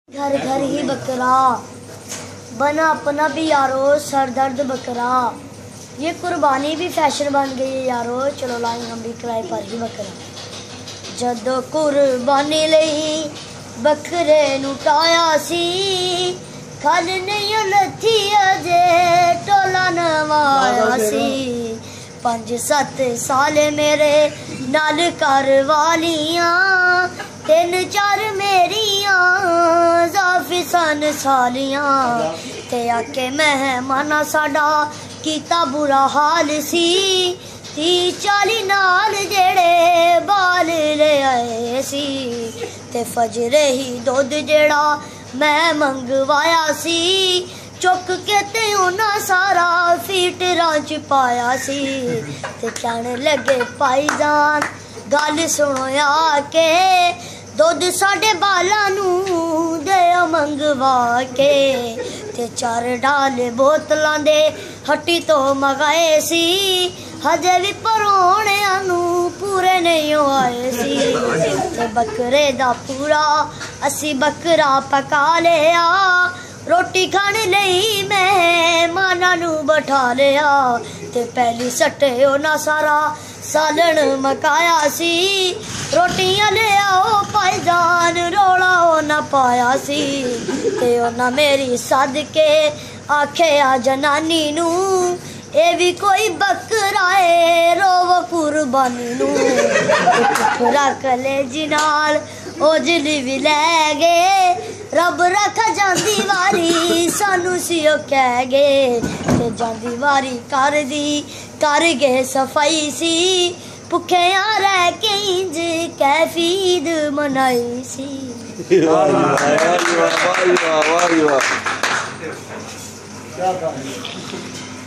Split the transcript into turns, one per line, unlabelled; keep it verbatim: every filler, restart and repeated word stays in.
घर घर ही बकरा बना अपना भी यारो सर दर्द बकरा। ये कुर्बानी भी फैशन बन गई है यारो, चलो लाई हम भी किराए पर ही बकरा। जदों कुर्बानी लई बकरे नूं टाया सी, खल नहीं लथी अजे टोला नवाया सी। पंज सत्त साल मेरे नाल घर वालियां, तीन चार मेरियां जाफी सन सालियां। ते आके मेहमाना साडा कीता बुरा हाल सी, ती चाली नाल जेड़े बाल ले आए सी। ते फजरे ही दुध जेड़ा मैं मंगवाया सी, चुक के ते उन्हां सारा फीटरां च पाया सी। ते कहने लगे भाईजान गल सुनो आके, दुध साडे बालां नूं दे मंगवा के। ते चार डाले बोतलां दे हट्टी तो मंगाए सी, हजे भी परौणियां नूं पूरे नहीं आए सी। ते बकरे दा पूरा असी बकरा पका लिया, रोटी खाने लई मेहमानां नूं बैठा लिया। ते पहली सट्टे उन्हां सारा सालन मकाया सी, रोटियां ले आओ भाईजान रौला उन्हां पाया सी। ते उन्हां मेरी सदके आखेआ जनानी नूं, ए भी कोई बकरा है रोव कुर्बानी नूं। टुकड़ा कलेजी नाल ओजली भी लै गए, रब रख जांदी वारी सानू सियो कह गए। ते जांदी वारी कर दी कर गए सफाई सी, भुखिया रह के इंज कैफीद मनाई सी। वाह वाह वाह वाह वाह।